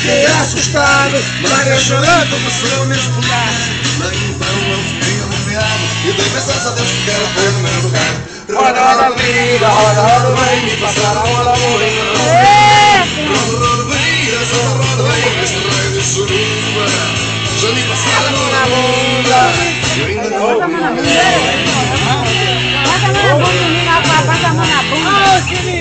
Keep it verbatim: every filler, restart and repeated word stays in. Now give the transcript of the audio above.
fiquei assustado. Maria chorando, passou meus pular. Mas então eu fiquei aliviado e dei graças a Deus que ela foi no meu lugar. Roda, roda, vida, roda, roda, vem, me passar a roda, morena. Roda, roda, vem, essa roda, vem, este rei de suruba. Já me passaram a mão na bunda. Eu ainda não Bota a mão na bunda. Bota a mão na bunda, menina. Bota a mão na bunda.